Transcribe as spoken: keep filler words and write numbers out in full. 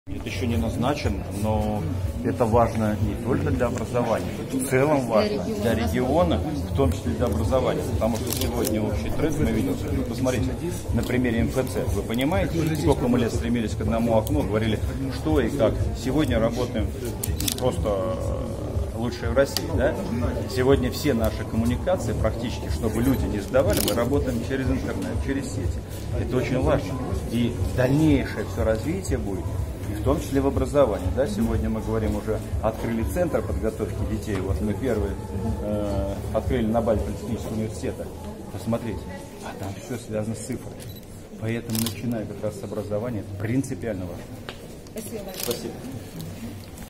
Это еще не назначен, но это важно не только для образования, это в целом важно для региона, в том числе для образования. Потому что сегодня общий тренд мы видим. Посмотрите, на примере эм эф цэ. Вы понимаете, сколько мы лет стремились к одному окну, говорили, что и как. Сегодня работаем просто лучшие в России. Да? Сегодня все наши коммуникации, практически, чтобы люди не сдавали, мы работаем через интернет, через сети. Это очень важно. И дальнейшее все развитие будет, и в том числе в образовании. Да? Сегодня мы говорим, уже открыли центр подготовки детей. Вот мы первые э, открыли на базе Политехнического университета. Посмотрите, а там все связано с цифрой. Поэтому, начиная как раз с образования, это принципиально важно. Спасибо. Спасибо.